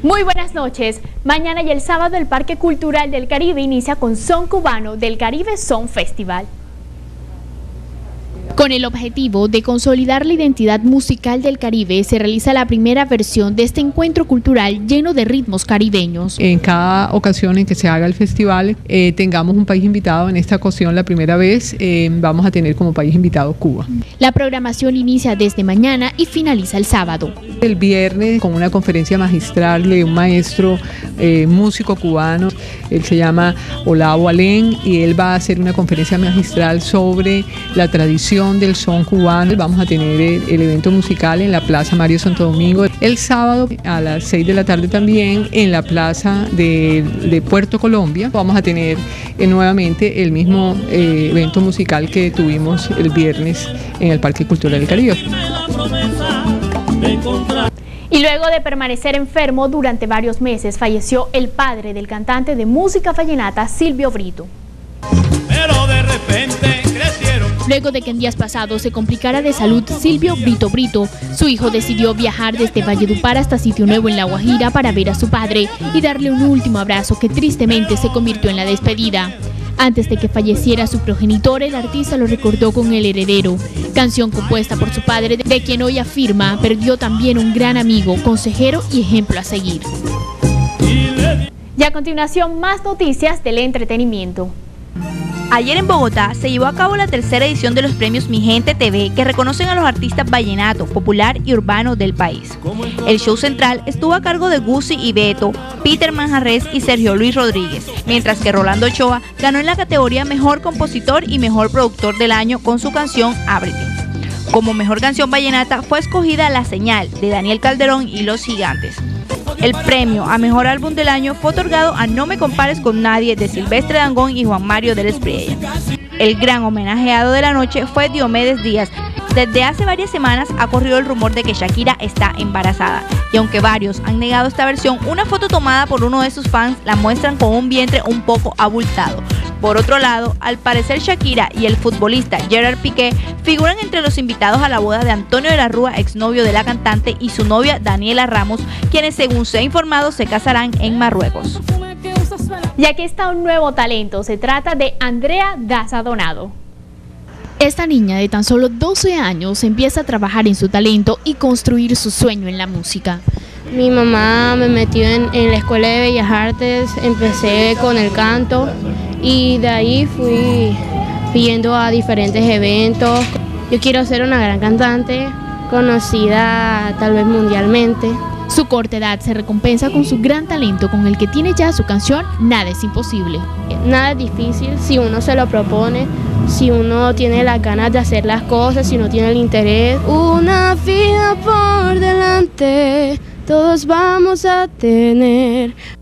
Muy buenas noches. Mañana y el sábado el Parque Cultural del Caribe inicia con Son Cubano del Caribe Son Festival. Con el objetivo de consolidar la identidad musical del Caribe, se realiza la primera versión de este encuentro cultural lleno de ritmos caribeños. En cada ocasión en que se haga el festival, tengamos un país invitado. En esta ocasión, la primera vez, vamos a tener como país invitado Cuba. La programación inicia desde mañana y finaliza el sábado. El viernes, con una conferencia magistral de un maestro músico cubano, él se llama Olavo Alén, y él va a hacer una conferencia magistral sobre la tradición del son cubano. Vamos a tener el evento musical en la Plaza Mario Santo Domingo. El sábado a las 6 de la tarde también en la Plaza de Puerto Colombia. Vamos a tener nuevamente el mismo evento musical que tuvimos el viernes en el Parque Cultural del Caribe. Y luego de permanecer enfermo durante varios meses, falleció el padre del cantante de música vallenata, Silvio Brito. Pero de repente crecieron. Luego de que en días pasados se complicara de salud Silvio Brito, su hijo decidió viajar desde Valledupar hasta Sitio Nuevo en La Guajira para ver a su padre y darle un último abrazo que tristemente se convirtió en la despedida. Antes de que falleciera su progenitor, el artista lo recordó con El Heredero, canción compuesta por su padre, de quien hoy afirma perdió también un gran amigo, consejero y ejemplo a seguir. Y a continuación, más noticias del entretenimiento. Ayer en Bogotá se llevó a cabo la tercera edición de los premios Mi Gente TV, que reconocen a los artistas vallenato, popular y urbano del país. El show central estuvo a cargo de Guzzi y Beto, Peter Manjarrés y Sergio Luis Rodríguez, mientras que Rolando Ochoa ganó en la categoría Mejor Compositor y Mejor Productor del Año con su canción Ábrete. Como mejor canción vallenata fue escogida La Señal, de Daniel Calderón y Los Gigantes. El premio a Mejor Álbum del Año fue otorgado a No Me Compares con Nadie, de Silvestre Dangond y Juan Mario del Espriella. El gran homenajeado de la noche fue Diomedes Díaz. Desde hace varias semanas ha corrido el rumor de que Shakira está embarazada, y aunque varios han negado esta versión, una foto tomada por uno de sus fans la muestran con un vientre un poco abultado. Por otro lado, al parecer Shakira y el futbolista Gerard Piqué figuran entre los invitados a la boda de Antonio de la Rúa, exnovio de la cantante, y su novia Daniela Ramos, quienes, según se ha informado, se casarán en Marruecos. Y aquí está un nuevo talento, se trata de Andrea Daza Donado. Esta niña de tan solo 12 años empieza a trabajar en su talento y construir su sueño en la música. Mi mamá me metió en la Escuela de Bellas Artes, empecé con el canto y de ahí fui yendo a diferentes eventos. Yo quiero ser una gran cantante, conocida tal vez mundialmente. Su corta edad se recompensa con su gran talento, con el que tiene ya su canción Nada es Imposible. Nada es difícil si uno se lo propone, si uno tiene las ganas de hacer las cosas, si uno tiene el interés. Una vida por delante, todos vamos a tener.